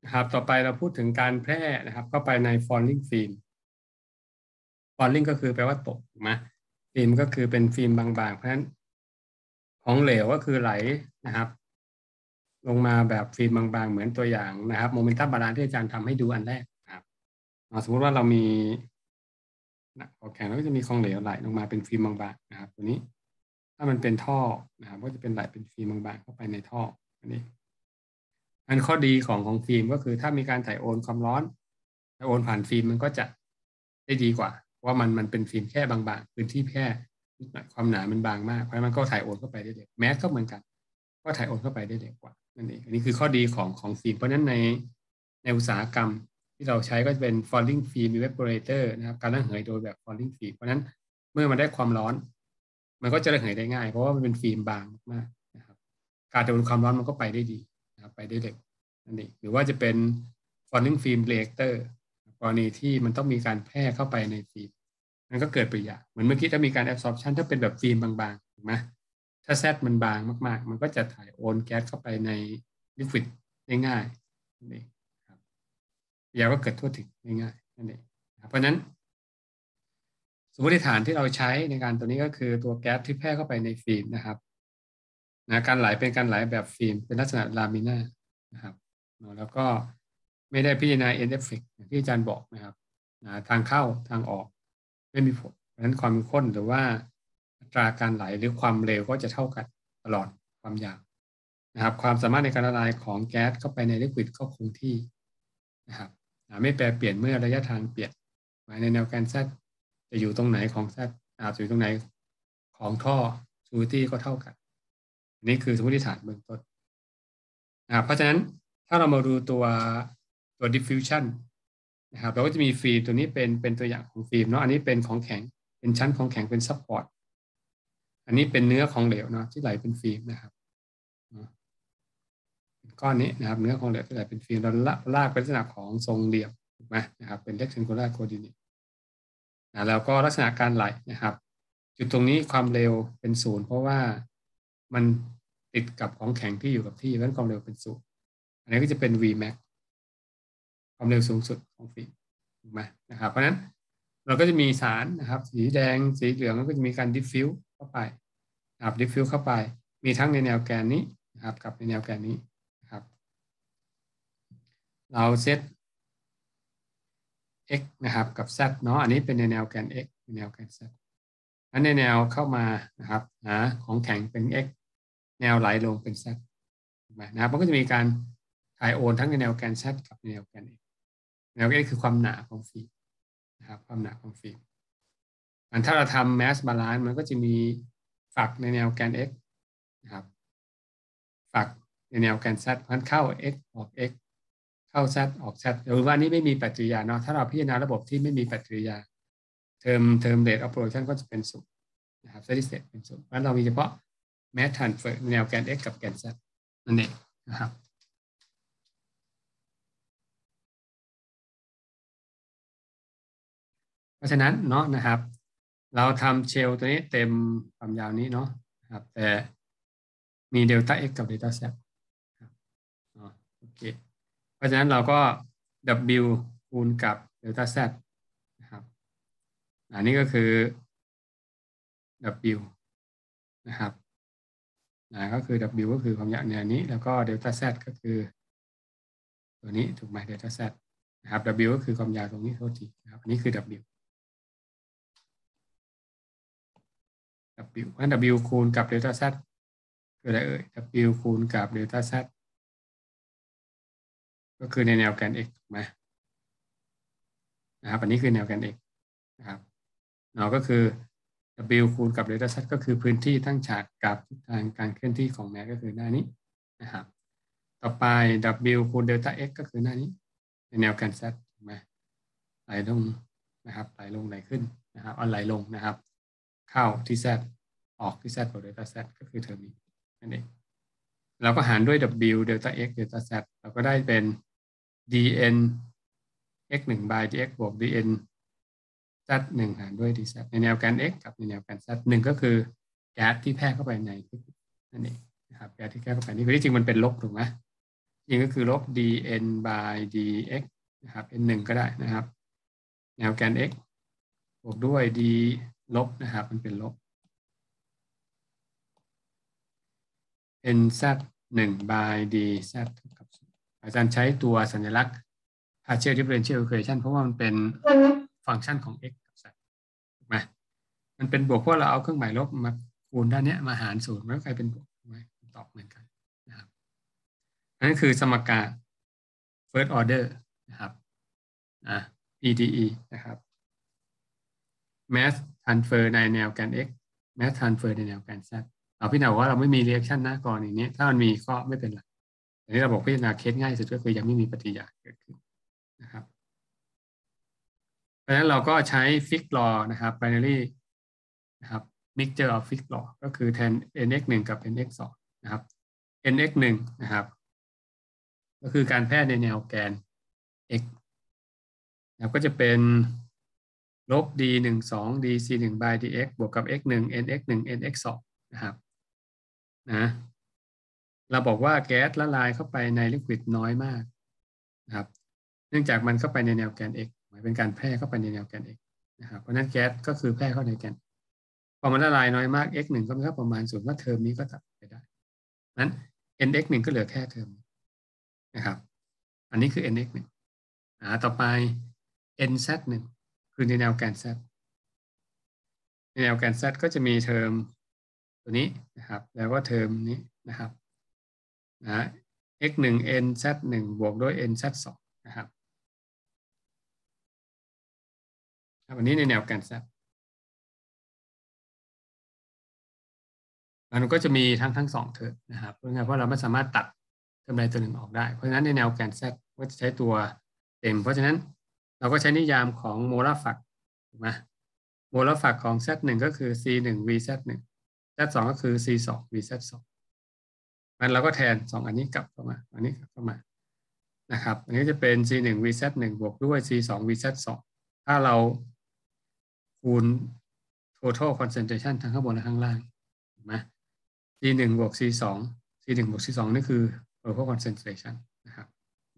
นะครับต่อไปเราพูดถึงการแพร่นะครับเข้าไปใน falling film falling ก็คือแปลว่าตกถูกไหมฟิล์มก็คือเป็นฟิล์มบางๆเพราะฉะนั้นของเหลวก็คือไหลนะครับลงมาแบบฟิล์มบางๆเหมือนตัวอย่างนะครับโมเมนตัมบาลานซ์ที่อาจารย์ทำให้ดูอันแรกนะครับสมมติว่าเรามีของแข็งแล้วก็จะมีของเหลวไหลลงมาเป็นฟิล์มบางๆนะครับตัวนี้ถ้ามันเป็นท่อนะครับก็จะเป็นไหลเป็นฟิล์มบางๆเข้าไปในท่ออันนี้อันข้อดีของฟิล์มก็คือถ้ามีการถ่ายโอนความร้อนถ่ายโอนผ่านฟิล์มมันก็จะได้ดีกว่าเพราะว่ามันเป็นฟิล์มแค่บางๆพื้นที่แค่ความหนามันบางมากเพราะมันก็ถ่ายโอนเข้าไปได้เร็วแมสก็เหมือนกันก็ถ่ายโอนเข้าไปได้เร็วกว่านั่นเองอันนี้คือข้อดีของฟิล์มเพราะฉะนั้นในอุตสาหกรรมที่เราใช้ก็จะเป็น falling film evaporator นะครับการระเหยโดยแบบ falling film เพราะฉะนั้นเมื่อมันได้ความร้อนมันก็จะระเหยได้ง่ายเพราะว่ามันเป็นฟิล์มบางมากนะครับการโดนความร้อนมันก็ไปได้ดีนะครับไปได้เร็วนั่นเองหรือว่าจะเป็น falling film reactor กรณีที่มันต้องมีการแพร่เข้าไปในฟิล์มมันก็เกิดปฏิกิริยาเหมือนเมื่อกี้ถ้ามีการ absorption ถ้าเป็นแบบฟิล์มบางๆถูกไหมถ้าแซดมันบางมากๆมันก็จะถ่ายโอนแก๊สเข้าไปในลิควิดได้ง่ายนั่นเองครับปฏิกิริยาก็เกิดทั่วถึงได้ง่ายนั่นเองเพราะฉะนั้นสมมติฐานที่เราใช้ในการตัวนี้ก็คือตัวแก๊สที่แพร่เข้าไปในฟิล์มนะครับการไหลเป็นการไหลแบบฟิล์มเป็นลักษณะลามิน่านะครับแล้วก็ไม่ได้พิจารณา end effect อย่างที่อาจารย์บอกนะครับทางเข้าทางออกไม่มีผลเพราะฉะนั้นความข้นหรือว่าอัตราการไหลหรือความเร็วก็จะเท่ากันตลอดความยาวนะครับความสามารถในการละลายของแก๊สเข้าไปในลิควิดก็คงที่นะครับไม่แปรเปลี่ยนเมื่อระยะทางเปลี่ยนหมายในแนวแกน Z จะอยู่ตรงไหนของ Z จะอยู่ตรงไหนของท่อชูตี้ก็เท่ากันอันนี้คือสมมติฐานเบื้องต้นนะครับเพราะฉะนั้นถ้าเรามาดูตัว diffusion นะครับเราก็จะมีฟิล์มตัวนี้เป็นตัวอย่างของฟิล์มเนาะอันนี้เป็นของแข็งเป็นชั้นของแข็งเป็นซัพพอร์ตอันนี้เป็นเนื้อของเหลวเนาะที่ไหลเป็นฟิล์มนะครับก้อนนี้นะครับเนื้อของเหลวที่ไหลเป็นฟิล์มเราลากเป็นลักษณะของทรงเหลี่ยมถูกไหมนะครับเป็น rectangular coordinate แล้วก็ลักษณะการไหลนะครับจุดตรงนี้ความเร็วเป็นศูนย์เพราะว่ามันติดกับของแข็งที่อยู่กับที่เพราะฉะนั้นความเร็วเป็นศูนย์อันนี้ก็จะเป็น Vmax ความเร็วสูงสุดของฟิล์มถูกไหมนะครับเพราะฉะนั้นเราก็จะมีสารนะครับสีแดงสีเหลืองก็จะมีการดิฟฟิวเข้าไปนะครับดิฟฟิวเข้าไปมีทั้งในแนวแกนนี้นะครับกับในแนวแกนนี้นะครับเราเซต x นะครับกับ z เนาะอันนี้เป็นในแนวแกน x ในแนวแกน z อันในแนวเข้ามานะครับหาของแข็งเป็น x แนวไหลลงเป็น z ถูกไหมนะครับมันก็จะมีการถ่ายโอนทั้งในแนวแกน z กับในแนวแกน x แนว x คือความหนาของฟิล์มนะครับความหนาของฟิล์มถ้าเราทำ mass balance มันก็จะมีฝักในแนวแกน x นะครับฝักในแนวแกน z เพราะเข้า x ออก x เข้า z ออก z หรือว่านี้ไม่มีปฏิกิริยาเนาะถ้าเราพิจารณาระบบที่ไม่มีปฏิกิริยาเทอม rate of rotation ก็จะเป็นศูนย์นะครับ steady state เป็นศูนย์เพราะเรามีเฉพาะ mass transfer แนวแกน x กับแกน z นั่นเองนะครับเพราะฉะนั้นเนาะนะครับเราทำเชลตัวนี้เต็มความยาวนี้เนาะนะครับแต่มีเดลต้า x กับเดลต้า z ครับโอเคเพราะฉะนั้นเราก็ w คูณกับเดลต้า z นะครับอันนี้ก็คือ w นะครับก็คือ w ก็คือความยาวแนวนี้แล้วก็เดลต้า z ก็คือตัวนี้ถูกไหมเดลต้า z นะครับ w ก็คือความยาวตรงนี้โทษทีนะครับอันนี้คือ w เพราะ w คูณกับเดลต้า z คืออะไรเอ่ย w คูณกับเดลต้า z ก็คือในแนวแกน x ถูกไหมนะครับอันนี้คือแนวแกน x นะครับก็คือ w คูณกับเดลต้า z ก็คือพื้นที่ตั้งฉากกับทิศทางการเคลื่อนที่ของแมสก็คือหน้านี้นะครับต่อไป w คูณเดลต้า x ก็คือหน้านี้ในแนวแกน z ถูกไหมไหลลงนะครับไหลลงไหลขึ้นนะครับไหลลงนะครับเข้าที่ z ออกที่ z บวกเดลต้า z ก็คือเทอมนี้นั่นเองเราก็หารด้วย w เดลต้า x เดลต้า z เราก็ได้เป็น dn x 1 by dx บวก dn z 1หารด้วย dz ในแนวแกน x กับในแนวแกน z 1ก็คือแก๊สที่แพร่เข้าไปในนั่นเองนะครับแก๊สที่แพร่เข้าไปนี่คือที่จริงมันเป็นลบถูกไหมจริงก็คือลบ dn by dx นะครับ n 1ก็ได้นะครับแนวแกน x บวกด้วย d ลบนะครับมันเป็นลบ nz 1 by dz เท่ากับ0อาจารย์ใช้ตัวสัญลักษณ์ partial differential equation เพราะว่ามันเป็นฟังก์ชันของ x กับ z ถูกไหมมันเป็นบวกเพราะเราเอาเครื่องหมายลบมาคูณด้านนี้มาหาร0มันก็กลายเป็นบวกถูกไหมตอบเหมือนกันนะครับอันนั้นคือสมการ first order นะครับPDE นะครับ mass transfer ในแนวแกน x mass transfer ในแนวแกน z เราพิจารณาว่าเราไม่มี reaction นะกรณีนี้ถ้ามันมีก็ไม่เป็นไรอันนี้เราบอกพิจารณาเคสง่ายสุดก็คือยังไม่มีปฏิกิริยาเกิดขึ้นนะครับเพราะฉะนั้นเราก็ใช้ fixed law นะครับ binary นะครับ mixture of fixed law ก็คือแทน nx 1 กับ nx 2นะครับ nx 1นะครับก็คือการแพร่ในแนวแกน x นะครับก็จะเป็นลบ d 1 2 d c 1 by dx บวกกับ x 1 nx 1 nx 2นะครับนะเราบอกว่าแก๊สละลายเข้าไปในลิควิดน้อยมากนะครับเนื่องจากมันเข้าไปในแนวแกน x หมายเป็นการแพร่เข้าไปในแนวแกน x นะครับเพราะนั้นแก๊สก็คือแพร่เข้าในแกนพอมันละลายน้อยมาก x 1ก็มีประมาณ0ก็เทอมนี้ก็ตัดไปได้นั้น nx 1ก็เหลือแค่เทอมนะครับอันนี้คือ nx 1ต่อไป nz 1คือในแนวแกน z ในแนวแกน z ก็จะมีเทอมตัวนี้นะครับแล้วก็เทอมนี้นะครับx 1 n z 1บวกด้วย n z 2นะครับวันนี้ในแนวแกน z มันก็จะมีทั้งสองเทอมนะครับเพราะเราไม่สามารถตัดเทอมใดตัวหนึ่งออกได้เพราะฉะนั้นในแนวแกน z ก็จะใช้ตัวเต็มเพราะฉะนั้นเราก็ใช้นิยามของโมลาร์ฝักถูกไหมโมลาร์ฝักของ z 1ก็คือ c 1 v z 1 z 2ก็คือ c 2 v z 2มันเราก็แทน2อันนี้กลับเข้ามาอันนี้กลับเข้ามานะครับอันนี้จะเป็น c 1 v z 1บวกด้วย c 2 v z 2ถ้าเราคูณ total concentration ทั้งข้างบนและข้างล่างถูกไหม c 1บวก c 2 c 1บวก c 2นี่คือ total concentration นะครับ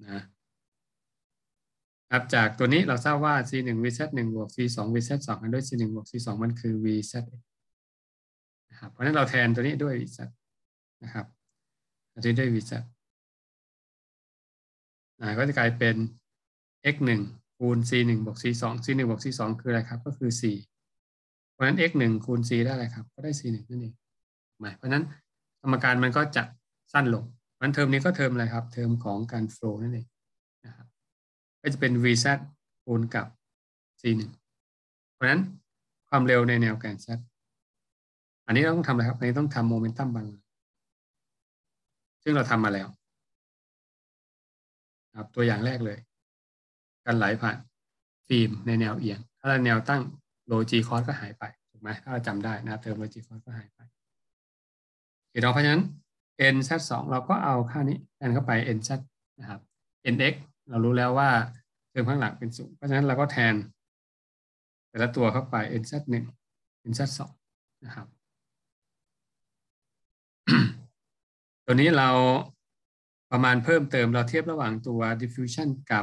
นะครับจากตัวนี้เราทราบว่า c 1 v z 1บวก c 2 v z 2กันด้วย c 1บวก c 2มันคือ v z นะครับเพราะฉะนั้นเราแทนตัวนี้ด้วย v z นะครับตัวนี้ด้วย v z ก็จะกลายเป็น x 1คูณ c 1บวก c 2 c 1บวก c 2คืออะไรครับก็คือ 4เพราะฉะนั้น x 1คูณ c ได้อะไรครับก็ได้ c 1นั่นเองเพราะฉะนั้นสมการมันก็จะสั้นลงมันเทอมนี้ก็เทอมอะไรครับเทอมของการ flow นั่นเองนะครับก็จะเป็น vz คูณกับ c 1เพราะฉะนั้นความเร็วในแนวแกน z อันนี้เราต้องทำอะไรครับอันนี้ต้องทำโมเมนตัมบาลานซ์ซึ่งเราทำมาแล้วครับตัวอย่างแรกเลยการไหลผ่านฟิล์มในแนวเอียงถ้าแนวตั้งโลจีคอสก็หายไปถูกไหมถ้าเราจำได้นะครับเทอมโลจีคอสก็หายไปเพราะฉะนั้น nz 2เราก็เอาค่านี้แทนเข้าไป nz นะครับ nx เรารู้แล้วว่าเทอมข้างหลังเป็น0เพราะฉะนั้นเราก็แทนแต่ละตัวเข้าไป nz 1 nz 2นะครับ ตัวนี้เราประมาณเพิ่มเติมเราเทียบระหว่างตัว diffusion กับ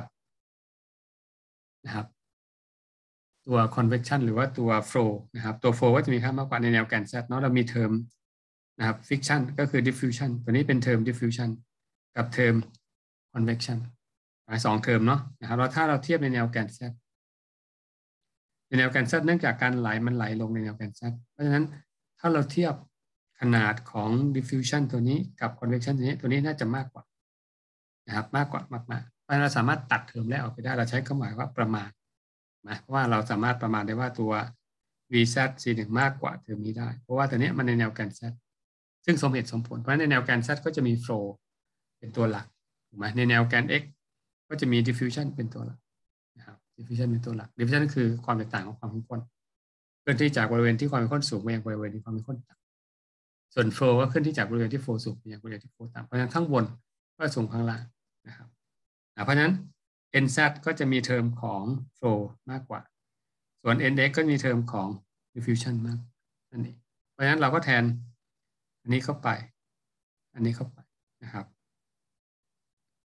นะครับตัว convection หรือว่าตัว flow นะครับตัว flow ก็จะมีค่ามากกว่าในแนวแกน z เนาะเรามีเทอมนะครับ friction ก็คือ diffusion ตัวนี้เป็นเทอม diffusion กับเทอม convection สองเทอมเนาะนะครับแล้วถ้าเราเทียบในแนวแกน z ในแนวแกน z เนื่องจากการไหลมันไหลลงในแนวแกน z เพราะฉะนั้นถ้าเราเทียบขนาดของ diffusion ตัวนี้กับ convection ตัวนี้น่าจะมากกว่านะครับมากกว่ามากๆเพราะเราสามารถตัดเทอมแรกออกไปได้เราใช้เครื่องหมายว่าประมาณนะเพราะว่าเราสามารถประมาณได้ว่าตัว vz c1 มากกว่าเทอมนี้ได้เพราะว่าตัวนี้มันในแนวแกน z ซึ่งสมเหตุสมผลเพราะในแนวแกน z ก็จะมี flow เป็นตัวหลักถูกไหมในแนวแกน x ก็จะมี diffusion เป็นตัวหลักนะครับ diffusion เป็นตัวหลัก diffusion ก็คือความแตกต่างของความเข้มข้นเคลื่อนที่จากบริเวณที่ความเข้มข้นสูงไปยังบริเวณที่ความเข้มข้นต่ำส่วน flow ก็เคลื่อนที่จากบริเวณที่ flow สูงไปยังบริเวณที่ flow ต่ำเพราะฉะนั้นข้างบนก็สูงข้างล่างนะครับเพราะฉะนั้น nz ก็จะมีเทอมของ flow มากกว่าส่วน nx ก็มีเทอมของ diffusion มากนั่นเองเพราะฉะนั้นเราก็แทนอันนี้เข้าไปอันนี้เข้าไปนะครับ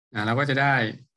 เราก็จะได้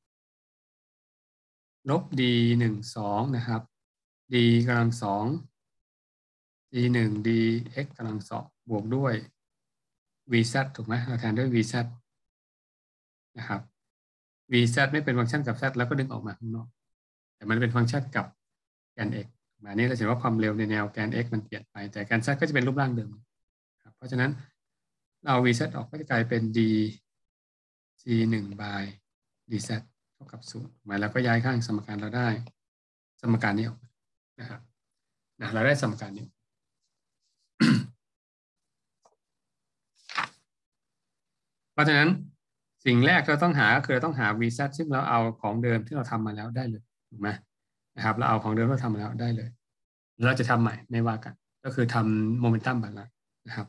ลบ d 1 2นะครับ d กำลังสอง d 1 d x กำลังสองบวกด้วย vz ถูกไหมเราแทนด้วย vz นะครับ vz ไม่เป็นฟังก์ชันกับ z แล้วก็ดึงออกมาข้างนอกแต่มันเป็นฟังก์ชันกับแกน x อันนี้เราเห็นว่าความเร็วในแนวแกน x มันเปลี่ยนไปแต่แกน z ก็จะเป็นรูปร่างเดิมครับเพราะฉะนั้นเรา vz ออกก็จะกลายเป็น d c 1 by dz เท่ากับ0มาแล้วก็ย้ายข้างสมการเราได้สมการนี้ออกนะครับเราได้สมการนี้ เพราะฉะนั้นสิ่งแรกเราต้องหาก็คือเราต้องหา vz ซึ่งเราเอาของเดิมที่เราทำมาแล้วได้เลยถูกไหมนะครับเราเอาของเดิมที่เราทำมาแล้วได้เลยแล้วเราจะทำใหม่ไม่ว่ากันก็คือทำโมเมนตัมบาลานซ์นะครับ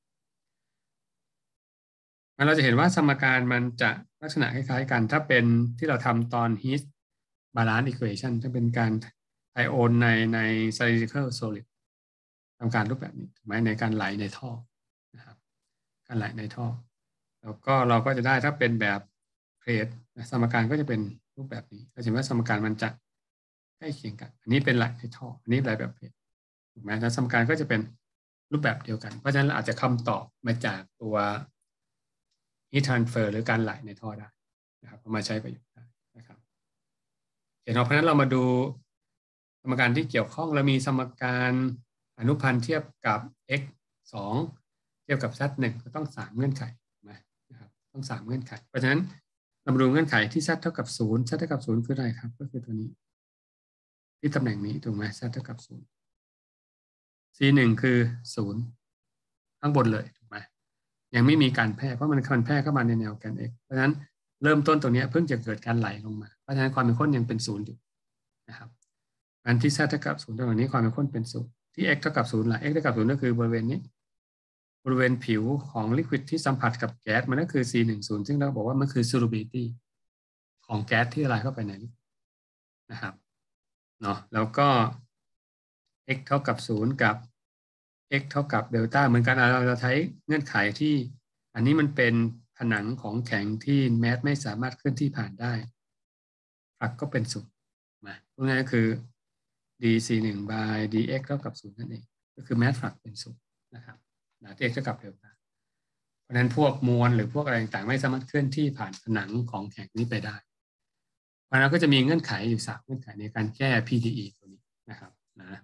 งั้นเราจะเห็นว่าสมการมันจะลักษณะคล้ายๆกันถ้าเป็นที่เราทำตอน His balance equation ถ้าเป็นการไอโอนใน cylindrical solid ทำการรูปแบบนี้ถูกไหมในการไหลในท่อนะครับการไหลในท่อแล้วก็เราก็จะได้ถ้าเป็นแบบเพลทสมการก็จะเป็นรูปแบบนี้เราเห็นว่าสมการมันจะใกล้เคียงกันอันนี้เป็นไหลในท่ออันนี้ไหลแบบเพลทถูกไหมแล้วสมการก็จะเป็นรูปแบบเดียวกันเพราะฉะนั้นเราอาจจะคำตอบมาจากตัว heat transfer หรือการไหลในท่อได้นะครับเอามาใช้ประโยชน์ได้นะครับเพราะฉะนั้นเรามาดูสมการที่เกี่ยวข้องเรามีสมการอนุพันธ์เทียบกับ x 2เทียบกับ z 1ก็ต้อง3เงื่อนไขนะครับต้อง3เงื่อนไขเพราะฉะนั้นเรามาดูเงื่อนไขที่ z เท่ากับ0 z เท่ากับ0คืออะไรครับก็คือตัวนี้ที่ตำแหน่งนี้ถูกไหม z เท่ากับ0 c 1คือ0ข้างบนเลยถูกไหมยังไม่มีการแพร่เพราะมันแพร่เข้ามาในแนวแกน x เพราะฉะนั้นเริ่มต้นตรงนี้เพิ่งจะเกิดการไหลลงมาเพราะฉะนั้นความเป็นข้นยังเป็น0อยู่นะครับอันที่ z เท่ากับ0ตรงนี้ความเป็นข้นเป็น0ที่ x เท่ากับ0ล่ะ x เท่ากับ0ก็คือบริเวณนี้บริเวณผิวของลิควิดที่สัมผัสกับแก๊สมันก็คือ C10 ซึ่งเราบอกว่ามันคือ solubility ของแก๊สที่ละลายเข้าไปในนะครับเนาะแล้วก็ x เท่ากับ0กับ x เท่ากับเดลต้าเหมือนกันเราใช้เงื่อนไขที่อันนี้มันเป็นผนังของแข็งที่แมสไม่สามารถเคลื่อนที่ผ่านได้ฟลักก็เป็น0มาพูดง่ายๆคือ dc1 by dx เท่ากับ0นั่นเองก็คือแมสฟลักเป็น0นะครับที่ x เท่ากับเดลต้าเพราะฉะนั้นพวกมวลหรือพวกอะไรต่างๆไม่สามารถเคลื่อนที่ผ่านผนังของแข็งนี้ไปได้เพราะฉะนั้นก็จะมีเงื่อนไขอยู่3เงื่อนไขในการแก้ PDE ตัวนี้นะครับนะ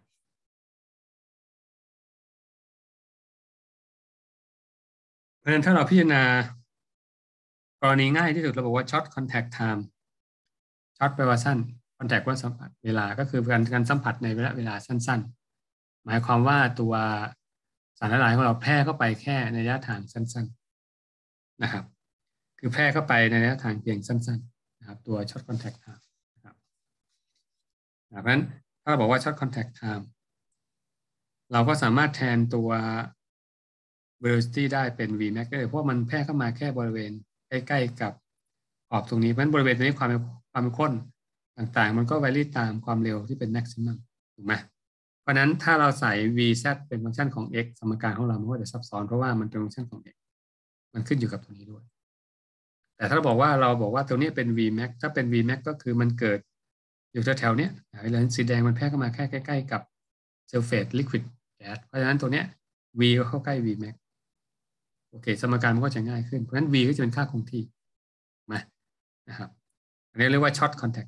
เพราะฉะนั้นถ้าเราพิจารณากรณีง่ายที่สุดเราบอกว่า short contact time ช็อตแปลว่าสั้น contact ว่าสัมผัสเวลาก็คือการสัมผัสในระยะเวลาสั้นๆหมายความว่าตัวสารละลายของเราแพร่เข้าไปแค่ในระยะทางสั้นๆนะครับคือแพร่เข้าไปในระยะทางเพียงสั้นๆนะครับตัว short contact time นะครับเพราะฉะนั้นถ้าเราบอกว่า short contact time เราก็สามารถแทนตัว velocity ได้เป็น Vmax ได้เลยเพราะมันแพร่เข้ามาแค่บริเวณใกล้ๆกับขอบตรงนี้เพราะฉะนั้นบริเวณตรงนี้ความข้นต่างๆมันก็ vary ตามความเร็วที่เป็น maximum ถูกไหมเพราะฉะนั้นถ้าเราใส่ vz เป็นฟังก์ชันของ x สมการของเรามันก็จะซับซ้อนเพราะว่ามันเป็นฟังก์ชันของ x มันขึ้นอยู่กับตรงนี้ด้วยแต่ถ้าเราบอกว่าตรงนี้เป็น vmax ถ้าเป็น vmax ก็คือมันเกิดอยู่แถวๆนี้แล้วสีแดงมันแพร่เข้ามาแค่ใกล้ๆกับ surface liquid gas เพราะฉะนั้นตัวเนี้ย v ก็เข้าใกล้ vmax โอเคสมการมันก็จะง่ายขึ้นเพราะฉะนั้น v ก็จะเป็นค่าคงที่มานะครับอันนี้เรียกว่า short contact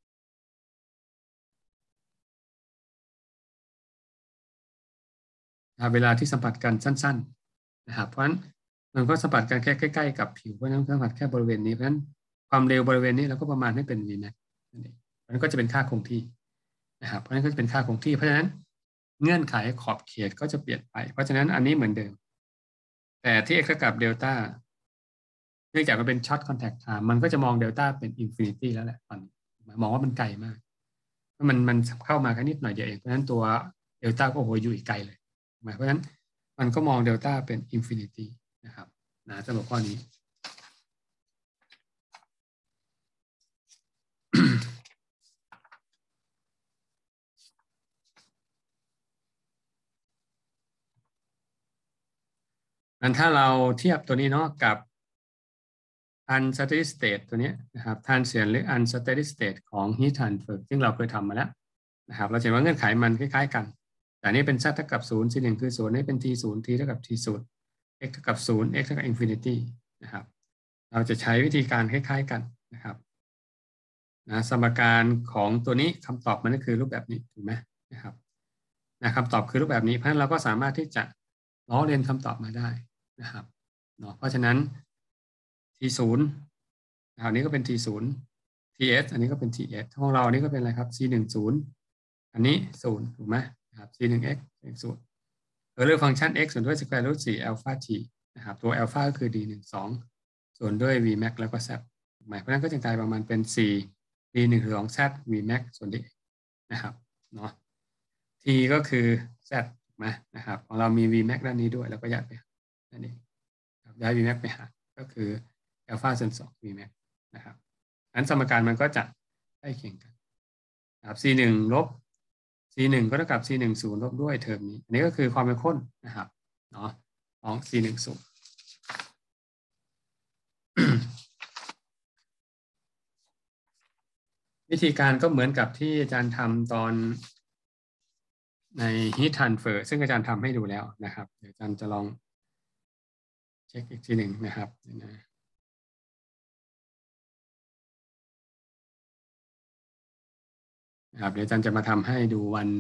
เวลาที่สัมผัสกันสั้นๆนะครับเพราะฉะนั้นมันก็สัมผัสกันแค่ใกล้ๆกับผิวเพราะฉะนั้นสัมผัสแค่บริเวณนี้เพราะฉะนั้นความเร็วบริเวณนี้เราก็ประมาณให้เป็น Vmax นั่นเองเพราะฉะนั้นก็จะเป็นค่าคงที่นะครับเพราะฉะนั้นก็จะเป็นค่าคงที่เพราะฉะนั้นเงื่อนไขขอบเขตก็จะเปลี่ยนไปเพราะฉะนั้นอันนี้เหมือนเดิมแต่ที่ x เท่ากับเดลต้าเนื่องจากมันเป็นช็อตคอนแทคไทม์มันก็จะมองเดลต้าเป็นอินฟินิตี้แล้วแหละตอนนี้มองว่ามันไกลมากมันเข้ามาแค่นิดหน่อยเดียวเองเพราะฉะนั้นตัวเดลต้าก็โหอยู่อีกไกลเลยเพราะฉะนั้นมันก็มองเดลต้าเป็นอินฟินิตี้นะครับสำหรับข้อนี้ งั้นถ้าเราเทียบตัวนี้เนาะกับ unsteady state ตัวนี้นะครับ transient หรือ unsteady state ของ heat transfer ซึ่งเราเคยทำมาแล้วนะครับเราจะเห็นว่าเงื่อนไขมันคล้ายๆกันแต่นี้เป็น z เท่ากับ0 c1 คือ0นี่เป็น t 0 t เท่ากับ t 0 x เท่ากับ0 x เท่ากับ infinity นะครับเราจะใช้วิธีการคล้ายๆกันนะครับสมการของตัวนี้คำตอบมันก็คือรูปแบบนี้ถูกไหมนะครับคำตอบคือรูปแบบนี้เพราะฉะนั้นเราก็สามารถที่จะล้อเลียนคำตอบมาได้นะครับเพราะฉะนั้น t 0อันนี้ก็เป็น t 0 ts อันนี้ก็เป็น ts ของเราอันนี้ก็เป็นอะไรครับ c 1 0อันนี้0ถูกไหมนะครับ c 1 x 0เรื่องฟังก์ชัน x ส่วนด้วย square root 4 alpha t นะครับตัว alpha ก็คือ d 1 2ส่วนด้วย v max แล้วก็ z ถูกไหมเพราะฉะนั้นก็จะกลายประมาณเป็น 4 d 1 2 z v max ส่วน d นะครับt ก็คือ z ถูกไหมนะครับของเรามี v max ด้านนี้ด้วยแล้วก็ย้ายไปนั่นเองย้าย v max ไปหาก็คือ alpha ส่วน2 v max นะครับงั้นสมการมันก็จะใกล้เคียงกันนะครับ c 1ลบ c 1ก็เท่ากับ c 1 0ลบด้วยเทอมนี้อันนี้ก็คือความเป็นข้นนะครับของ c 1 0วิธีการก็เหมือนกับที่อาจารย์ทำตอนใน heat transfer ซึ่งอาจารย์ทำให้ดูแล้วนะครับเดี๋ยวอาจารย์จะลองเช็คอีกทีหนึ่งนะครับเดี๋ยวอาจารย์จะมาทำให้ดูวัน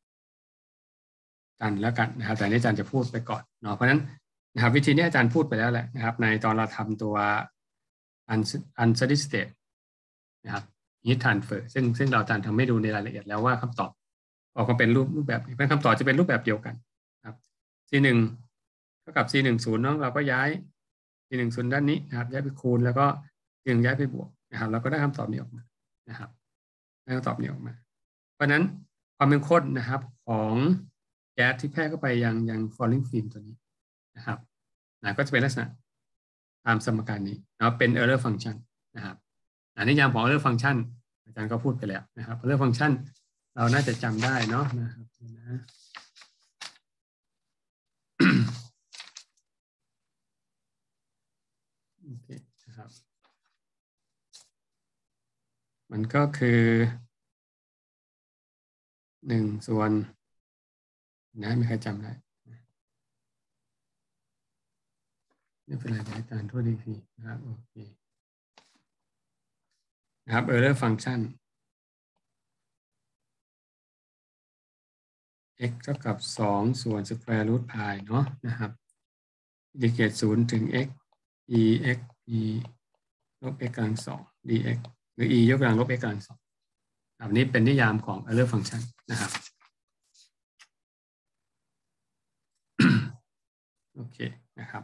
จันทร์แล้วกันนะครับแต่นี้อาจารย์จะพูดไปก่อนเพราะฉะนั้นนะครับวิธีนี้อาจารย์พูดไปแล้วแหละนะครับในตอนเราทำตัว unsteady state นะครับ heat transfer ซึ่งเราอาจารย์ทำให้ดูในรายละเอียดแล้วว่าคำตอบออกมาเป็นรูปแบบนี้เป็นคำตอบจะเป็นรูปแบบเดียวกันครับ c1 เท่ากับ c10 เราก็ย้าย c10 ด้านนี้นะครับย้ายไปคูณแล้วก็c1ย้ายไปบวกนะครับเราก็ได้คำตอบนี้ออกมานะครับได้คำตอบนี้ออกมาเพราะนั้นความเป็นข้นนะครับของแก๊สที่แพร่เข้าไปยัง falling film ตัวนี้นะครับก็จะเป็นลักษณะตามสมการนี้เป็น error function นะครับนิยามของ error function อาจารย์ก็พูดไปแล้วนะครับ error function เราน่าจะจำได้นะครับโอเคนะครับมันก็คือ1 ส่วนมีใครจำได้ไม่เป็นไรอาจารย์โทษทีนะครับโอเคนะครับ error function x เท่ากับ2ส่วน square root pi นะครับอินทิเกรต0ถึง x e x e ลบ x กำลัง2 dx หรือ e ยกกำลังลบ x กำลัง2อันนี้เป็นนิยามของ error function นะครับโอเคนะครับ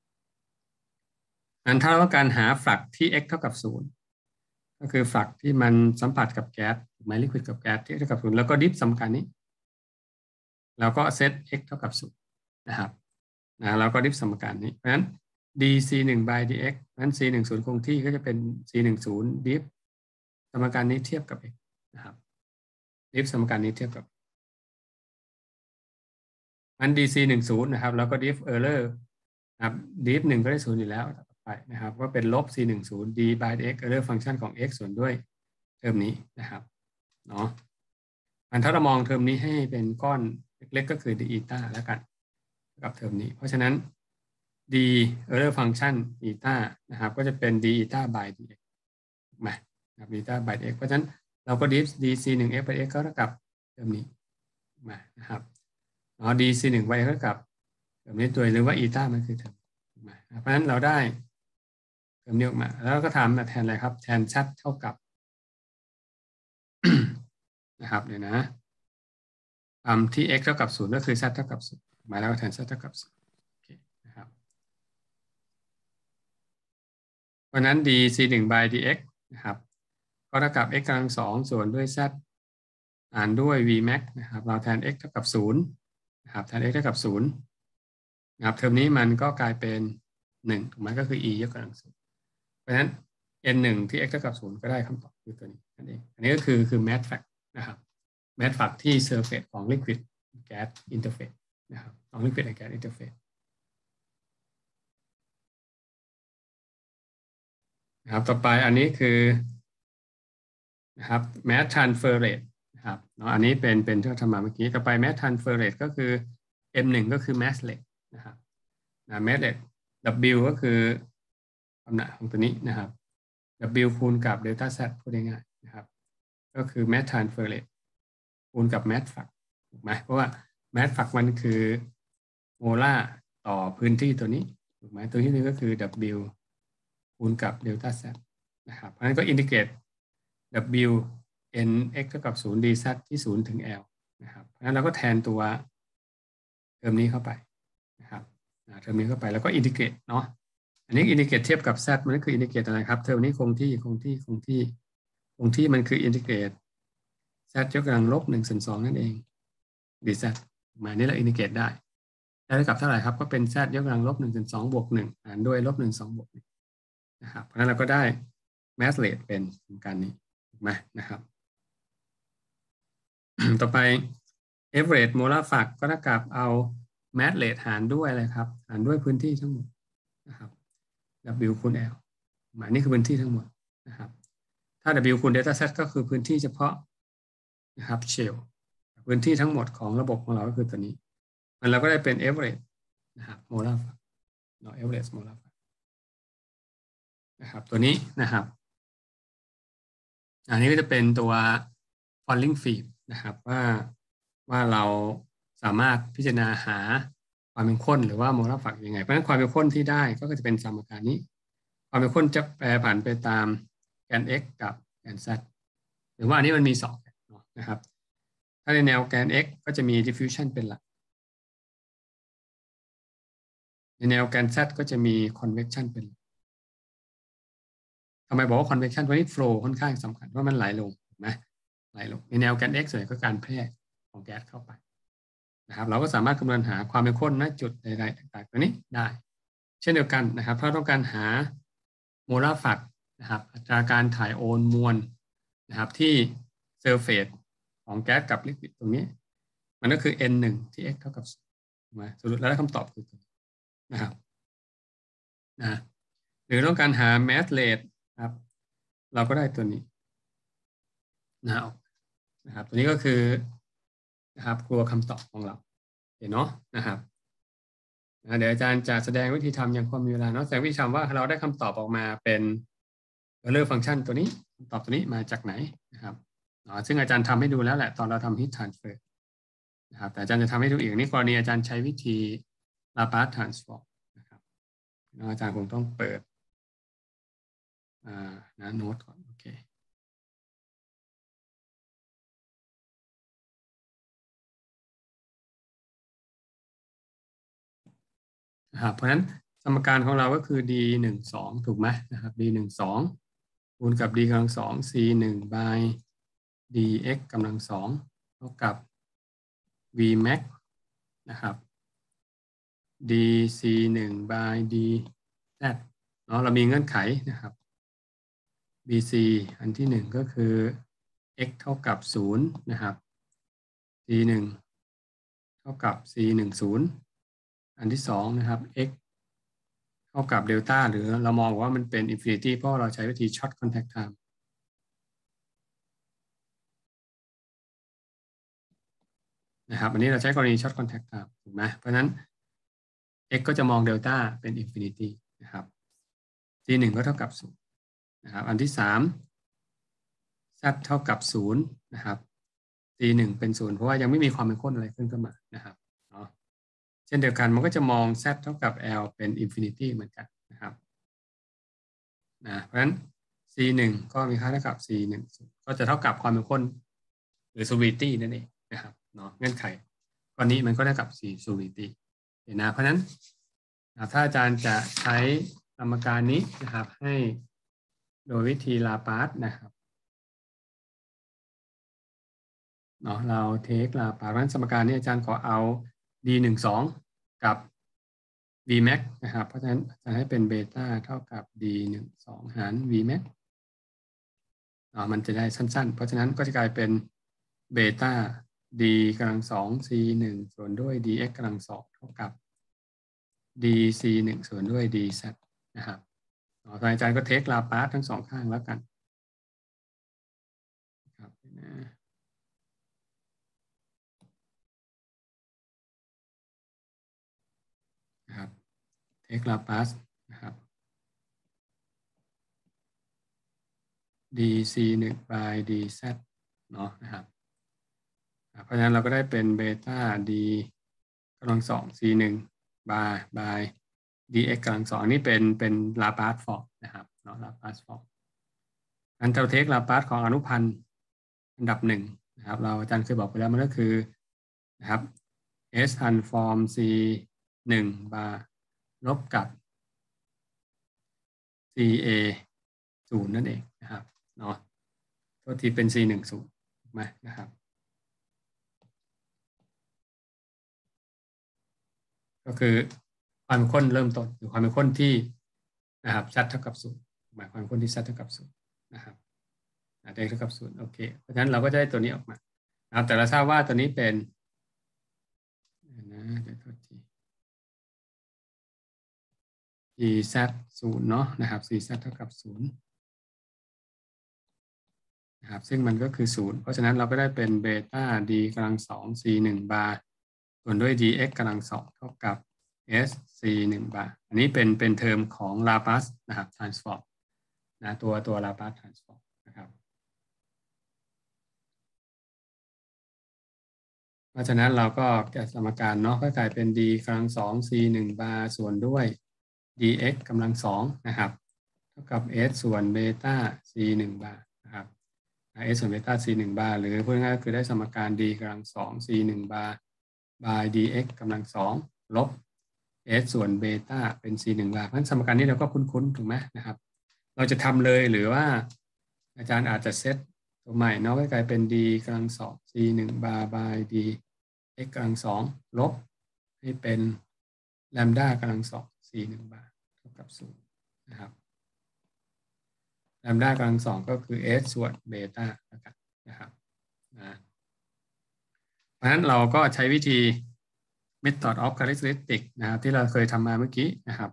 งั้นถ้าเราต้องการหาฝักที่ x เท่ากับ0ก็คือฝักที่มันสัมผัสกับแก๊สถูกไหมลิควิดกับแก๊สที่เท่ากับ0แล้วก็ดิฟสมการนี้แล้วก็เซต x เท่ากับ0นะครับแล้วก็ดิฟสมการนี้เพราะฉะนั้น dc1 by dx เพราะฉะนั้น c10 คงที่ก็จะเป็น c10 ดิฟสมการนี้เทียบกับ x นะครับดิฟสมการนี้เทียบกับมัน dc10 นะครับแล้วก็ diff error นะครับ diff 1ก็ได้0อยู่แล้วต่อไปนะครับก็เป็นลบ c10 d by dx error function ของ x ส่วนด้วยเทอมนี้นะครับถ้าเรามองเทอมนี้ให้เป็นก้อนเล็กๆก็คือ d eta แล้วกันกับเทอมนี้เพราะฉะนั้น d error function eta นะครับก็จะเป็น d eta by dx ถูกไหมครับ d eta by dx เพราะฉะนั้นเราก็ diff dc1x by x ก็เท่ากับเทอมนี้ถูกไหมนะครับdc1 y เท่ากับเทอมนี้ตัวหรือว่า eta มันคือเทอมถูกไหมเพราะฉะนั้นเราได้เทอมนี้ออกมาแล้วก็ทำแทนอะไรครับแทน z เท่ากับนะครับเดี๋ยวนะที่ x เท่ากับ0ก็คือ z เท่ากับ0มาแล้วก็แทน z เท่ากับ0โอเคนะครับเพราะนั้น dc1 by dx นะครับก็เท่ากับ x กำลัง2ส่วนด้วย z อ่านด้วย v max นะครับเราแทน x เท่ากับ0นะครับแทน x เท่ากับ0นะครับเทอมนี้มันก็กลายเป็น1ถูกไหมก็คือ e ยกกำลัง0เพราะฉะนั้น n1 ที่ x เท่ากับ0ก็ได้คำตอบคือตัวนี้นั่นเองอันนี้ก็คือ math fact นะครับ math fact ที่ surface ของ liquid gas interface นะครับของ liquid and gas interface นะครับต่อไปอันนี้คือนะครับ mass transfer rate นะครับเนาะอันนี้เป็นที่เราทำมาเมื่อกี้ต่อไป mass transfer rate ก็คือ M1 ก็คือ mass rate นะครับmass rate W ก็คือคำนามของตัวนี้นะครับ W คูณกับ delta Z พูดง่ายๆนะครับก็คือ mass transfer rate คูณกับ mass flux ถูกไหมเพราะว่า mass flux มันคือโมลาร์ต่อพื้นที่ตัวนี้ถูกไหมตัวที่นี้ก็คือ W คูณกับ delta Z นะครับเพราะฉะนั้นก็อินทิเกรต W n x เท่ากับ0 dz ที่0ถึง L นะครับเพราะฉะนั้นเราก็แทนตัวเทอมนี้เข้าไปนะครับเทอมนี้เข้าไปแล้วก็อินทิเกรตเนาะอันนี้อินทิเกรตเทียบกับ z มันก็คืออินทิเกรตอะไรครับเทอมนี้คงที่มันคืออินทิเกรต z ยกกำลังลบ1 ส่วน 2นั่นเอง dz หมายนี้เราอินทิเกรตได้เท่ากับเท่าไหร่ครับก็เป็น z ยกกำลังลบ1 ส่วน 2 บวก 1หารด้วยลบ1 2บวก1นะครับเพราะฉะนั้นเราก็ได้ mass rate เป็นสมการนี้ถูกไหมนะครับ ต่อไป average molar flux ก็เท่ากับเอา mass rate หารด้วยอะไรครับหารด้วยพื้นที่ทั้งหมดนะครับ W คูณ L หมายนี่คือพื้นที่ทั้งหมดนะครับถ้า W คูณ delta Z ก็คือพื้นที่เฉพาะนะครับ shell พื้นที่ทั้งหมดของระบบของเราก็คือตัวนี้มันเราก็ได้เป็น average นะครับ molar flux เนาะ average molar flux นะครับตัวนี้นะครับอันนี้ก็จะเป็นตัว falling field นะครับว่าเราสามารถพิจารณาหาความเป็นข้นหรือว่าโมลาร์ฟลักซ์ยังไงเพราะฉะนั้นความเป็นข้นที่ได้ก็จะเป็นสมการนี้ความเป็นข้นจะแปรผันไปตามแกน x กับแกน z หรือว่าอันนี้มันมี2นะครับถ้าในแนวแกน x ก็จะมี diffusion เป็นหลักในแนวแกน z ก็จะมี convection เป็นหลักทำไมบอกว่า convection เพราะนี่ flow ค่อนข้างสำคัญเพราะมันไหลลงถูกไหมไหลลงในแนวแกน x ส่วนใหญ่ก็การแพร่ของแก๊สเข้าไปนะครับเราก็สามารถคำนวณหาความเป็นข้นณจุดใดๆต่างๆตัวนี้ได้เช่นเดียวกันนะครับถ้าต้องการหาโมลาร์ฟลักซ์นะครับอัตราการถ่ายโอนมวลนะครับที่เซอร์เฟสของแก๊สกับลิควิดตรงนี้มันก็คือ n1 ที่ x เท่ากับถูกไหมสรุปแล้วได้คำตอบคือตัวนะครับนะหรือต้องการหา mass rate ครับเราก็ได้ตัวนี้นะครับตัวนี้ก็คือนะครับกลัวคำตอบของเราเห็นเนาะนะครับเดี๋ยวอาจารย์จะแสดงวิธีทำอย่างพอมีเวลาเนาะแสดงวิธีทำว่าเราได้คำตอบออกมาเป็น Euler function ตัวนี้คำตอบตัวนี้มาจากไหนนะครับซึ่งอาจารย์ทำให้ดูแล้วแหละตอนเราทำ heat transfer นะครับแต่อาจารย์จะทำให้ดูอีกนี่กรณีอาจารย์ใช้วิธี Laplace transform นะครับอาจารย์คงต้องเปิดโน้ตก่อนโอเคนะครับเพราะฉะนั้นสมการของเราก็คือ d 1 2ถูกไหมนะครับ d 1 2คูณกับ d กำลัง2 c 1 by dx กำลัง2เท่ากับ v max นะครับ dc 1 by dz เนาะเรามีเงื่อนไขนะครับ bc อันที่1ก็คือ x เท่ากับ0นะครับ c 1เท่ากับ c 1 0อันที่2นะครับ x เท่ากับเดลต้าหรือเรามองว่ามันเป็นอินฟินิตี้เพราะเราใช้วิธีช็อตคอนแทคไทม์นะครับอันนี้เราใช้กรณีช็อตคอนแทคไทม์ถูกไหมเพราะฉะนั้น x ก็จะมองเดลต้าเป็นอินฟินิตี้นะครับ c 1ก็เท่ากับ0นะครับอันที่3 z เท่ากับ0นะครับ c 1เป็น0เพราะว่ายังไม่มีความเป็นข้นอะไรขึ้นมานะครับเนาะเช่นเดียวกันมันก็จะมอง z เท่ากับ l เป็นอินฟินิตี้เหมือนกันนะครับเพราะฉะนั้น c 1ก็มีค่าเท่ากับ c 1ก็จะเท่ากับความเป็นข้นหรือ solubility นั่นเองนะครับเนาะเงื่อนไขก้อนนี้มันก็เท่ากับ c solubility เห็นนะเพราะฉะนั้นถ้าอาจารย์จะใช้สมการนี้นะครับให้โดยวิธีลาปาสนะครับเนาะเราเทคลาปาสเพราะฉะนั้นสมการนี้อาจารย์ขอเอา d 1 2กับ v max นะครับเพราะฉะนั้นอาจารย์ให้เป็นเบต้าเท่ากับ d 1 2หาร v max มันจะได้สั้นๆเพราะฉะนั้นก็จะกลายเป็นเบต้า d กำลัง2 c 1ส่วนด้วย dx กำลัง2เท่ากับ dc 1ส่วนด้วย dz นะครับอาจารย์ก็เทคลาปาสทั้งสองข้างแล้วกันครับนะครับเทคลาปาสนะครับ dc1 by dz เนาะนะครับเพราะฉะนั้นเราก็ได้เป็นเบต้า d กำลังสอง c1 by dx กำลังสองนี่เป็นลาปาสฟอร์มนะครับเนาะลาปาสฟอร์มอันเราเทคลาปาสของอนุพันธ์อันดับหนึ่งนะครับเราอาจารย์เคยบอกไปแล้วมันก็คือนะครับ s transform c1 บาร์ลบกับ ca ศูนย์นั่นเองนะครับเนาะตัวที่เป็น c1 ศูนย์ถูกไหมนะครับก็คือความเข้มข้นเริ่มต้นหรือความเข้มข้นที่นะครับzเท่ากับศูนย์หมายความเข้มข้นที่zเท่ากับศูนย์นะครับได้เท่ากับศูนย์โอเคเพราะฉะนั้นเราก็จะได้ตัวนี้ออกมานะครับแต่เราทราบว่าตัวนี้เป็นนะเดี๋ยวโทษที dz ศูนย์เนาะนะครับ dz เท่ากับศูนย์นะครับซึ่งมันก็คือศูนย์เพราะฉะนั้นเราก็ได้เป็นเบต้า d กำลังสอง c 1 บาร์ส่วนด้วย dx กำลังสองเท่ากับ s c 1 บาร์อันนี้เป็นเทอมของ Laplace นะครับ transform นะตัว Laplace transform นะครับเพราะฉะนั้นเราก็แก้สมการเนาะก็กลายเป็น d กำลังสอง c 1 บาร์ส่วนด้วย dx กำลังสองนะครับเท่ากับ s ส่วนเบต้า c 1 บาร์นะครับ s ส่วนเบต้า c 1 บาร์หรือพูดง่ายๆก็คือได้สมการ d กำลังสอง c 1 บาร์ by dx กำลังสองลบ s ส่วนเบต้าเป็น c 1 บาร์เพราะฉะนั้นสมการนี้เราก็คุ้นๆถูกไหมนะครับเราจะทำเลยหรือว่าอาจารย์อาจจะเซตตัวใหม่เนาะก็กลายเป็น d กำลังสอง c 1 บาร์ by dx กำลังสองลบให้เป็นแลมด้ากำลังสอง c 1 บาร์เท่ากับศูนย์นะครับแลมด้ากำลังสองก็คือ s ส่วนเบต้าแล้วกันนะครับนะเพราะฉะนั้นเราก็ใช้วิธี method of characteristic นะครับที่เราเคยทำมาเมื่อกี้นะครับ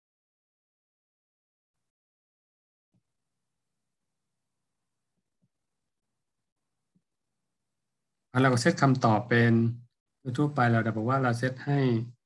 เราก็เซตคำตอบเป็นทั่วไปเราจะบอกว่าเราเซตให้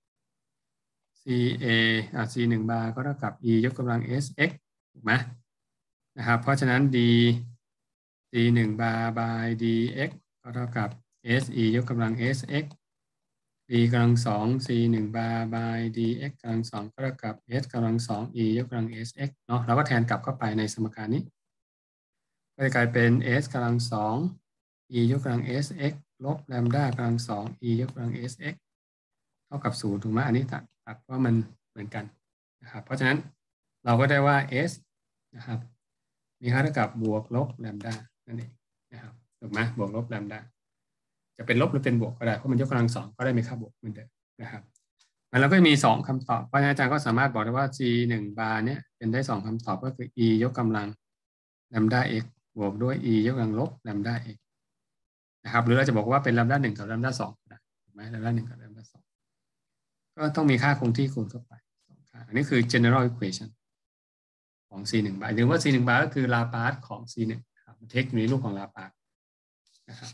ca c 1 บาร์ก็เท่ากับ e ยกกำลัง sx ถูกไหมนะครับเพราะฉะนั้น d c 1 บาร์ by dx ก็เท่ากับ s e ยกกำลัง sx d กำลังสอง c 1 บาร์ by dx กำลังสองก็เท่ากับ s กำลังสอง e ยกกำลัง sx เนาะเราก็แทนกลับเข้าไปในสมการนี้ก็จะกลายเป็น s กำลังสอง e ยกกำลัง sx ลบแลมด้ากำลังสอง e ยกกำลัง sx เท่ากับศูนย์ถูกไหมอันนี้ตัดว่ามันเหมือนกันนะครับเพราะฉะนั้นเราก็ได้ว่า s นะครับมีค่าเท่ากับบวกลบแลมด้านั่นเองนะครับถูกไหมบวกลบแลมด้าจะเป็นลบหรือเป็นบวกก็ได้เพราะมันยกกำลังสองก็ได้มีค่าบวกเหมือนเดิมนะครับแล้วก็มี2คำตอบเพราะอาจารย์ก็สามารถบอกได้ว่า g 1 บาร์เนี่ยเป็นได้2คำตอบก็คือ e ยกกำลังแลมด้า x บวกด้วย e ยกกำลังลบแลมด้า x นะครับหรือเราจะบอกว่าเป็นแลมด้า1กับแลมด้า2นะถูกไหมแลมด้า1กับแลมด้า2ก็ต้องมีค่าคงที่คูณเข้าไป2ค่าอันนี้คือ general equation ของ c 1 บาร์หรือว่า c 1 บาร์ก็คือลาปาสของ c 1ครับเทคอยู่ในรูปของลาปาสนะครับ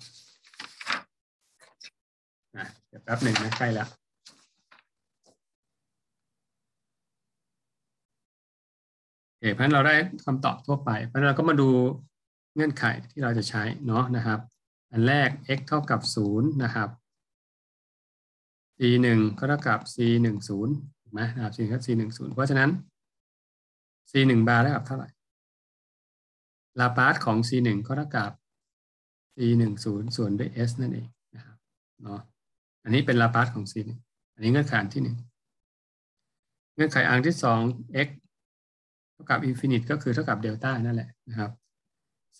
เดี๋ยวแป๊บหนึ่งนะใกล้แล้วโอเคเพราะฉะนั้นเราได้คำตอบทั่วไปเพราะฉะนั้นเราก็มาดูเงื่อนไขที่เราจะใช้เนาะนะครับอันแรก x เท่ากับ0นะครับ c 1ก็เท่ากับ c 1 0ถูกไหมนะครับ c ครับ c 1 0เพราะฉะนั้น c 1 บาร์เท่ากับเท่าไหร่ลาปาสของ c 1ก็เท่ากับ c 1 0ส่วนด้วย s นั่นเองนะครับเนาะอันนี้เป็นลาปาสของ c 1อันนี้เงื่อนไขที่1เงื่อนไขอันที่2 x เท่ากับอินฟินิตก็คือเท่ากับเดลต้านั่นแหละนะครับ c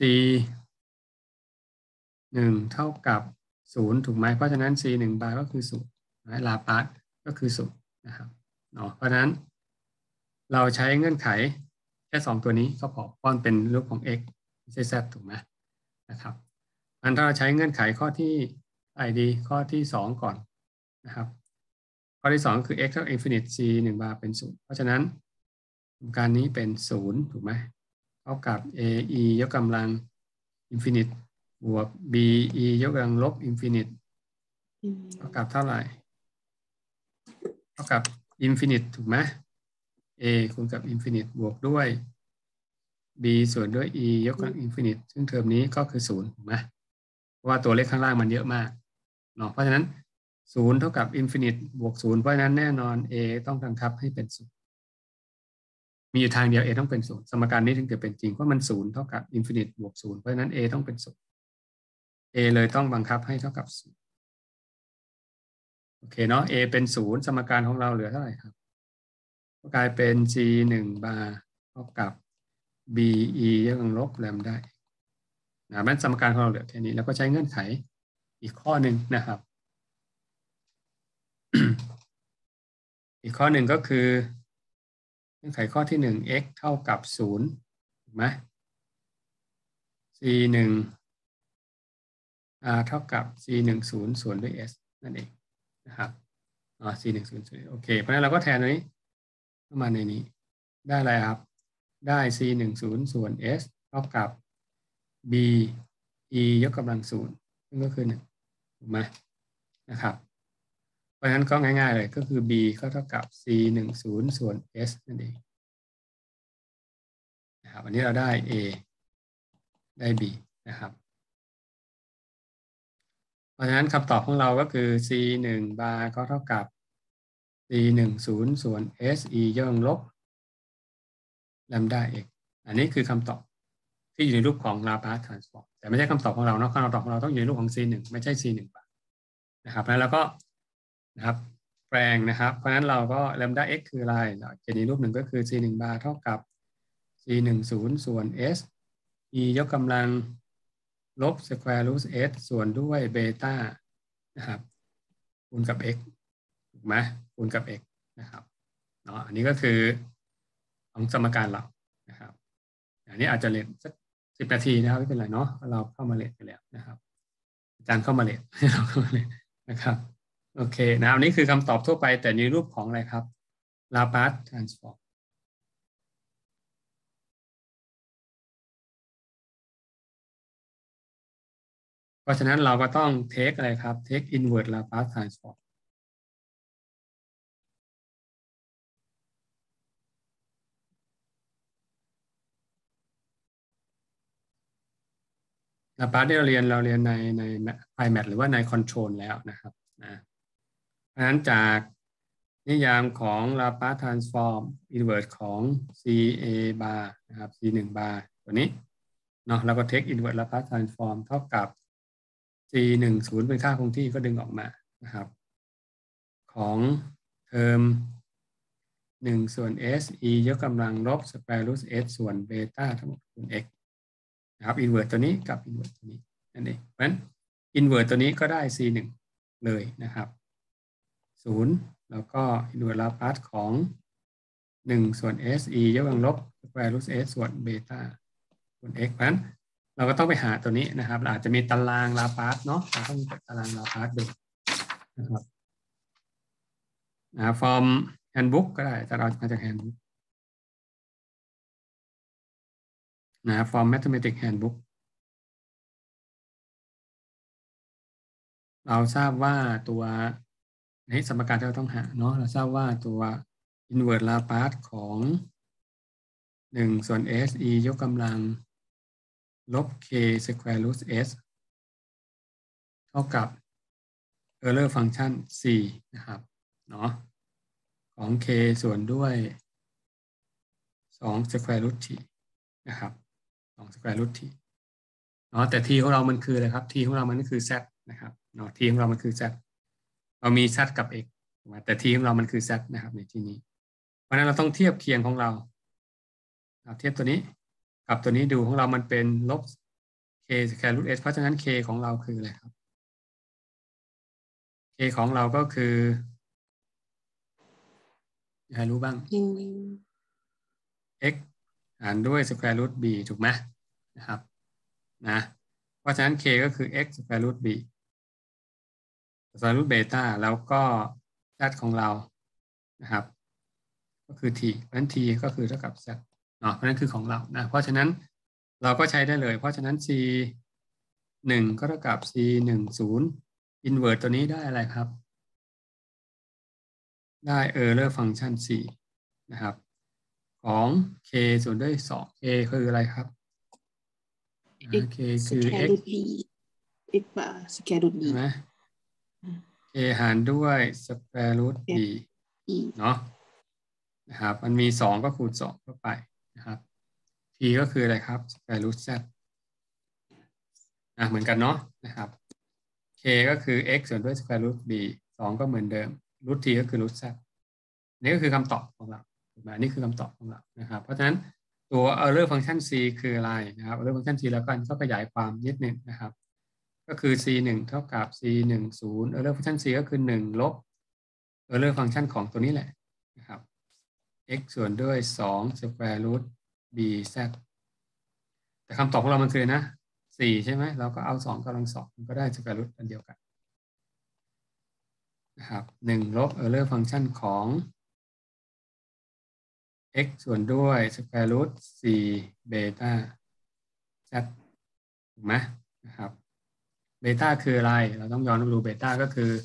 1เท่ากับ0ถูกไหมเพราะฉะนั้น c 1 บาร์ก็คือ0ลาปาสก็คือ0นะครับเนาะเพราะฉะนั้นเราใช้เงื่อนไขแค่2ตัวนี้ก็พอเพราะมันเป็นรูปของ x ไม่ใช่ z ถูกไหมนะครับอันถ้าเราใช้เงื่อนไขข้อที่ดีข้อที่2ก่อนนะครับข้อที่2คือ x เท่า infinite c 1 บาร์เป็น0เพราะฉะนั้นสมการนี้เป็น0ถูกไหมเท่ากับ ae ยกกำลังอินฟินิตบวก be ยกกำลังลบอินฟินิตเท่ากับเท่าไหร่เท่ากับอินฟินิตถูกไหม a คูณกับอินฟินิตบวกด้วย b ส่วนด้วย e ยกกำลังอินฟินิตซึ่งเทอมนี้ก็คือ0ถูกไหมเพราะว่าตัวเลขข้างล่างมันเยอะมากเนาะเพราะฉะนั้น0เท่ากับอินฟินิตบวก0เพราะฉะนั้นแน่นอน a ต้องบังคับให้เป็น0มีอยู่ทางเดียว a ต้องเป็น0สมการนี้ถึงจะเป็นจริงเพราะมัน0เท่ากับอินฟินิตบวก0เพราะฉะนั้น a ต้องเป็น0 a เลยต้องบังคับให้เท่ากับ0โอเคเนาะ a เป็น0สมการของเราเหลือเท่าไหร่ครับก็กลายเป็น c 1 บาร์เท่ากับ b e ยกกำลังลบแลมได้มันสมการของเราเหลือแค่นี้แล้วก็ใช้เงื่อนไขอีกข้อหนึ่งนะครับ อีกข้อหนึ่งก็คือเงื่อนไขข้อที่1 x เท่ากับ0ถูกไหม c 1 r เท่ากับ c 1 0ส่วนด้วย s นั่นเองนะครับc 1 0ส่วนโอเคเพราะฉะนั้นเราก็แทนตรงนี้เข้ามาในนี้ได้อะไรครับได้ c 1 0ส่วน s เท่ากับ b e ยกกำลัง0ซึ่งก็คือ1ถูกไหมนะครับเพราะฉะนั้นก็ง่ายๆเลยก็คือ b ก็เท่ากับ c 1 0ส่วน s นั่นเองนะครับอันนี้เราได้ a ได้ b นะครับเพราะฉะนั้นคำตอบของเราก็คือ c 1 บาร์ก็เท่ากับ c 1 0ส่วน s e ยกกำลังลบแลมด้า x อันนี้คือคำตอบที่อยู่ในรูปของ Laplace transform แต่ไม่ใช่คำตอบของเราเนาะคำตอบของเราต้องอยู่ในรูปของ c 1ไม่ใช่ c 1 บาร์นะครับแล้วเราก็นะครับแปลงนะครับเพราะฉะนั้นเราก็แลมด้า x คืออะไรเราเขียนในรูปหนึ่งก็คือ c 1 บาร์เท่ากับ c 1 0ส่วน s e ยกกำลังลบ square root s ส่วนด้วยเบต้านะครับคูณกับ x ถูกไหมคูณกับ x นะครับเนาะอันนี้ก็คือของสมการเรานะครับอันนี้อาจจะเลทสัก10 นาทีนะครับไม่เป็นไรเนาะเราเข้ามาเลทไปแล้วนะครับอาจารย์เข้ามาเลทเราเข้ามาเลทนะครับโอเคนะอันนี้คือคำตอบทั่วไปแต่ในรูปของอะไรครับ Laplace transformเพราะฉะนั้นเราก็ต้องเทคอะไรครับเทค inverse Laplace transform Laplace ที่เราเรียนใน PyMath หรือว่าใน Control แล้วนะครับนะเพราะฉะนั้นจากนิยามของ Laplace transform inverse ของ CA bar นะครับ C 1 bar ตัวนี้เนาะแล้วก็ take inverse Laplace transform เท่ากับ C 1 0เป็นค่าคงที่ก็ดึงออกมานะครับของเทอม1ส่วน s e ยกกำลังลบ square root s ส่วนเบต้าทั้งหมดคูณ x นะครับ inverse ตัวนี้กับ inverse ตัวนี้นั่นเองเพราะฉะนั้น inverse ตัวนี้ก็ได้ c 1เลยนะครับ0แล้วก็ inverse Laplace ของ1ส่วน s e ยกกำลังลบ square root s ส่วนเบต้าส่วน x เพราะฉะนั้นเราก็ต้องไปหาตัวนี้นะครับเราอาจจะมีตารางลาปาสเนาะเราต้องมีตารางลาปาสดูนะครับฟอร์มแฮนด์บุ๊กก็ได้จะเอามาจากแฮนด์บุ๊กฟอร์ม mathematics handbook เราทราบว่าตัวในสมการที่เราต้องหาเนาะเราทราบว่าตัว inverse Laplace ของ1ส่วน s e ยกกำลังลบ k square root s เท่ากับ Euler function 4นะครับเนาะของ k ส่วนด้วย2 square root t นะครับ2 square root t เนาะแต่ t ของเรามันคืออะไรครับ t ของเรามันก็คือ z นะครับเนาะ t ของเรามันคือ z เรามี z กับ x แต่ t ของเรามันคือ z นะครับในที่นี้เพราะฉะนั้นเราต้องเทียบเคียงของเราเทียบตัวนี้กับตัวนี้ดูของเรามันเป็นลบ k square root s เพราะฉะนั้น k ของเราคืออะไรครับ k ของเราก็คือใครรู้บ้าง x หารด้วย square root b ถูกไหมนะครับนะเพราะฉะนั้น k ก็คือ x square root b square root เบต้าแล้วก็ z ของเรานะครับก็คือ t เพราะฉะนั้น t ก็คือเท่ากับ z เนาะเพราะนั้นคือของเรานะเพราะฉะนั้นเราก็ใช้ได้เลยเพราะฉะนั้น c 1ก็เท่ากับ c 10 invert ตัวนี้ได้อะไรครับได้ Euler function c นะครับของ k ส่วนด้วย2 k คืออะไรครับ x k คือ x รูท b x บาร์สแควร์รูท b ใช่ไหม k หารด้วย square root b เนาะนะครับมันมี2ก็คูณ2เข้าไปนะครับ t ก็คืออะไรครับ square root z เหมือนกันเนาะนะครับ k ก็คือ x ส่วนด้วย square root b 2ก็เหมือนเดิม root t ก็คือ root z นี่ก็คือคำตอบของเราถูกไหมนี่คือคำตอบของเรานะครับเพราะฉะนั้นตัว Euler function c คืออะไรนะครับ Euler function c แล้วกันก็ขยายความนิดนึงนะครับก็คือ c 1เท่ากับ c 10 Euler function c ก็คือ1ลบ Euler function ของตัวนี้แหละนะครับ x ส่วนด้วย2 square root b z แต่คำตอบของเรามันคือนะ4ใช่ไหมเราก็เอา2กำลัง2มันก็ได้ square root อันเดียวกันนะครับ1ลบ Euler function ของ x ส่วนด้วย square root 4 เบต้า z ถูกไหมนะครับเบต้าคืออะไรเราต้องย้อนดูเบต้าก็คือ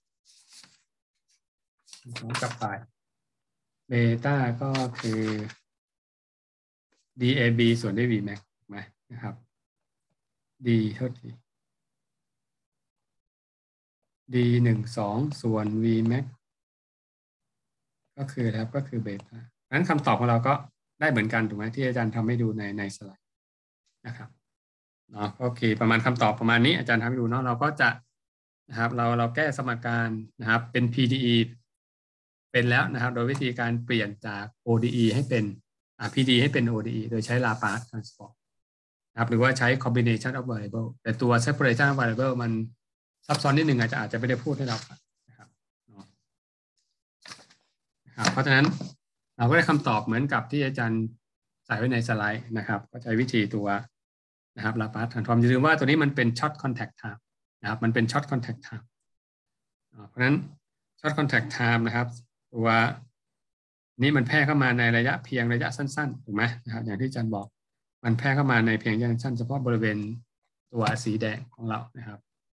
ย้อนกลับไปเบต้าก็คือ dab ส่วนด้วย vmax ถูกไหมนะครับ d เท่าที่ d 12ส่วน vmax ก็คือครับก็คือเบต้างั้นคำตอบของเราก็ได้เหมือนกันถูกไหมที่อาจารย์ทำให้ดูในสไลด์นะครับเนาะโอเคประมาณคำตอบประมาณนี้อาจารย์ทำให้ดูเนาะเราก็จะนะครับเราแก้สมการนะครับเป็น PDE เป็นแล้วนะครับโดยวิธีการเปลี่ยนจาก ODE ให้เป็นPDE ให้เป็น ODE โดยใช้ Laplace transform นะครับหรือว่าใช้ combination of variable แต่ตัว separation of variable มันซับซ้อนนิดหนึ่งอาจจะไม่ได้พูดให้เราฟังนะครับเพราะฉะนั้นเราก็ได้คำตอบเหมือนกับที่อาจารย์ใส่ไว้ในสไลด์นะครับก็ใช้วิธีตัวนะครับ Laplace transform อย่าลืมว่าตัวนี้มันเป็น short contact time นะครับมันเป็น short contact time เพราะฉะนั้น short contact time นะครับตัวนี้มันแพร่เข้ามาในระยะเพียงระยะสั้นๆถูกไหมนะครับอย่างที่อาจารย์บอกมันแพร่เข้ามาในเพียงระยะสั้นเฉพาะบริเวณตัวสีแดงของเรานะครับ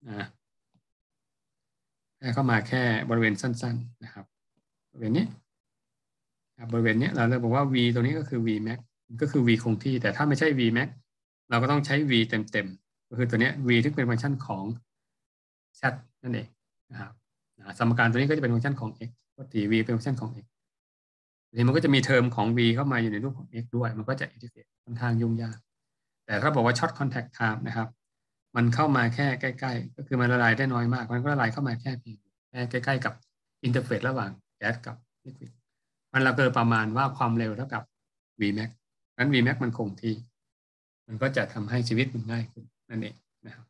แพร่เข้ามาแค่บริเวณสั้นๆนะครับบริเวณนี้บริเวณนี้เราเลยบอกว่า v ตัวนี้ก็คือ v max ก็คือ v คงที่แต่ถ้าไม่ใช่ v max เราก็ต้องใช้ v เต็มๆก็คือตัวนี้ v ที่เป็นฟังก์ชันของ z นั่นเองนะครับสมการตัวนี้ก็จะเป็นฟังก์ชันของ x ปกติ v เป็นฟังก์ชันของ x ทีนี้มันก็จะมีเทอมของ v เข้ามาอยู่ในรูปของ x ด้วยมันก็จะอินทิเกรตค่อนข้างยุ่งยากแต่ถ้าบอกว่า short contact time นะครับมันเข้ามาแค่ใกล้ๆก็คือมันละลายได้น้อยมากมันก็ละลายเข้ามาแค่เพียงใกล้ๆกับอินเทอร์เฟซระหว่างแก๊สกับลิควิดมันเราเกิดประมาณว่าความเร็วเท่ากับ vmax นั้น vmax มันคงที่มันก็จะทำให้ชีวิตมันง่ายขึ้นนั่นเองนะครับ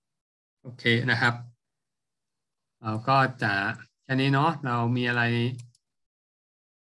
โอเคนะครับเราก็จะแค่นี้เนาะเรามีอะไร